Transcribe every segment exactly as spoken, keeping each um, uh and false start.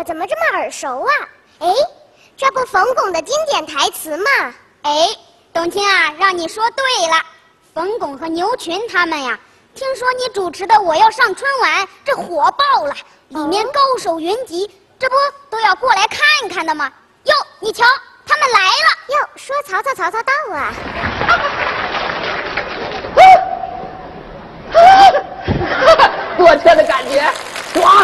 个怎么这么耳熟啊？哎，这不冯巩的经典台词吗？ 哎，董卿啊，让你说对了，冯巩和牛群他们呀，听说你主持的《我要上春晚》这火爆了，里面高手云集，这不都要过来看看的吗？哟，你瞧，他们来了！ 哟，说曹操，曹操到啊！ 坐车的感觉，爽！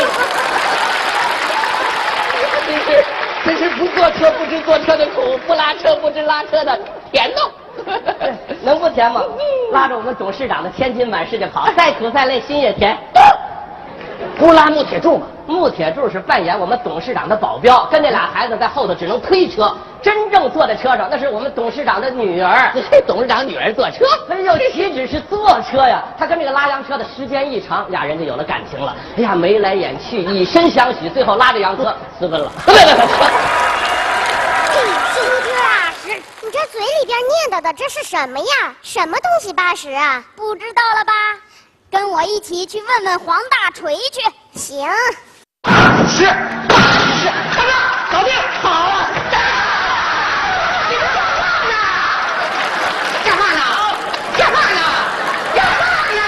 真是，真是不坐车不知坐车的苦，不拉车不知拉车的甜呐！能不甜吗？拉着我们董事长的千斤满世界跑，再苦再累心也甜。不拉木铁柱吗？木铁柱是扮演我们董事长的保镖，跟那俩孩子在后头只能推车，真正坐在车上那是我们董事长的女儿。董事长女儿坐车，哎呦，岂止是坐车呀？他跟这个拉洋车的时间一长，俩人就有了感情了。哎呀，眉来眼去，以身相许，最后拉着洋车私奔了。对对对。 苏特啊，是你这嘴里边念叨的这是什么呀？什么东西八十啊？ 不知道了吧？跟我一起去问问黄大锤去。 行。 是，是，大哥，搞定，好了。你们干嘛呢？干嘛呢？干嘛呢？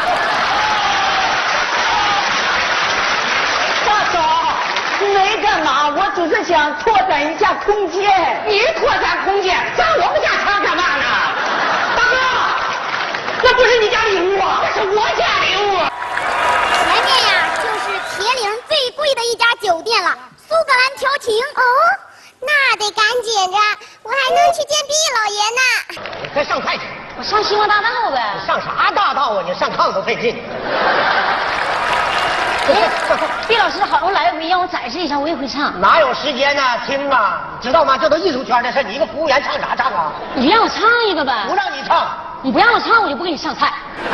干嘛呢？大嫂，没干嘛，我只是想拓展一下空间。你拓展空间，上我们家墙干嘛呢？大哥，那不是你家礼物啊，这是我家礼物。 前面呀，就是铁岭最贵的一家酒店了，苏格兰调情。 哦，那得赶紧着，我还能去见毕老爷呢。 你快上菜去， 我上星光大道呗。 你上啥大道啊？你上炕都费劲。 哎，毕老师好容易来，没让我展示一下，我也会唱。 哪有时间呢？听啊，知道吗？这都艺术圈的事，你一个服务员唱啥唱啊？ 你让我唱一个呗。 不让你唱， 你不让我唱，我就不给你上菜。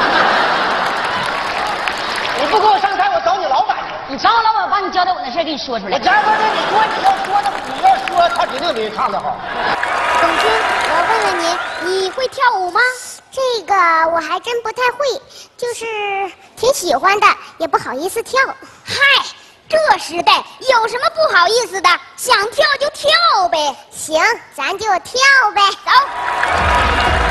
你不给我上菜，我找你老板去。 你找我老板，把你交代我的事给你说出来。 我加班的，你说你要说的，你要说他指定比你唱的好。 董卿，我问问你，你会跳舞吗？ 这个我还真不太会，就是挺喜欢的，也不好意思跳。 嗨，这时代有什么不好意思的？想跳就跳呗。 行，咱就跳呗。 走。